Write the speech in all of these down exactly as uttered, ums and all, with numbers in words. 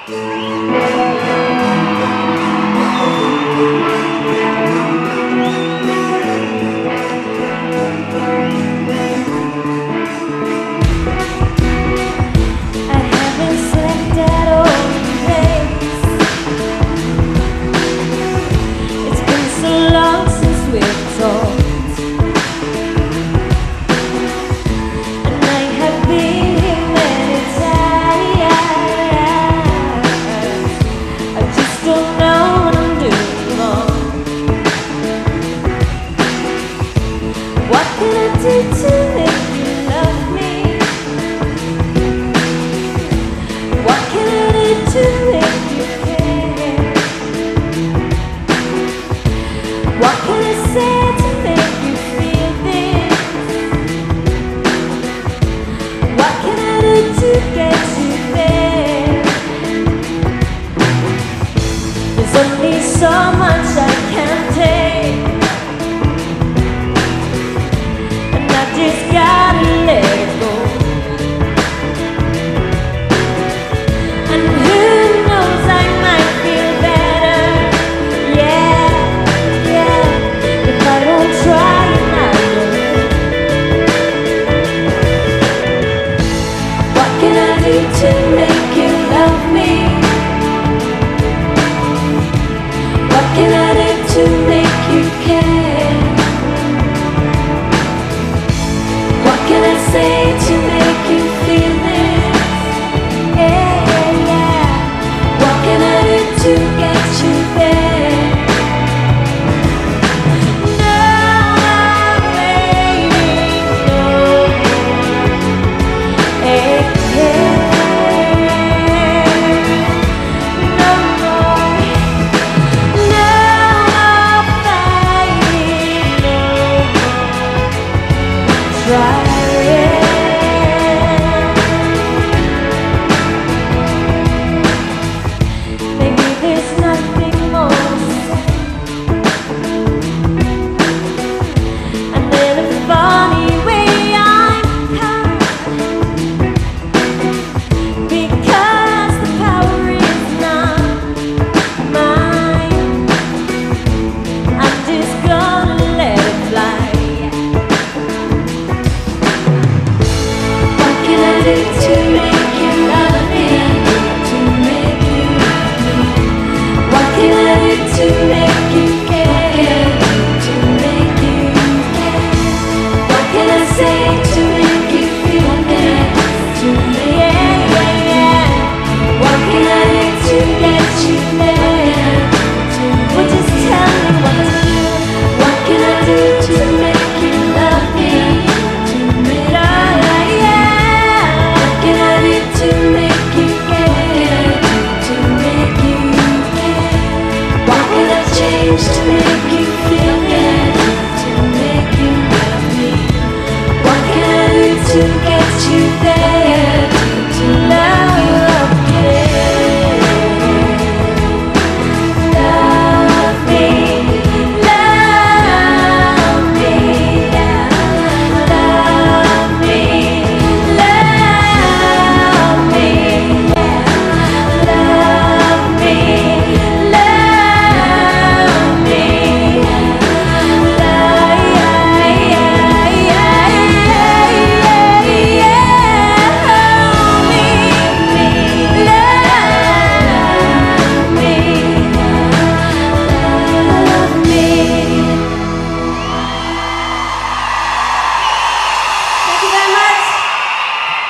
So much I can't take, and I just gotta let it go. And who knows, I might feel better, yeah, yeah, if I don't try another. What can I do to make you love me? What can I do to make you care? What can I say to make you feel this? Yeah, yeah, yeah. What can I do to get you there? No, baby, no. Hey, hey.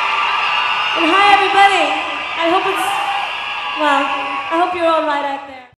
I hope it's, well, I hope you're all right out there.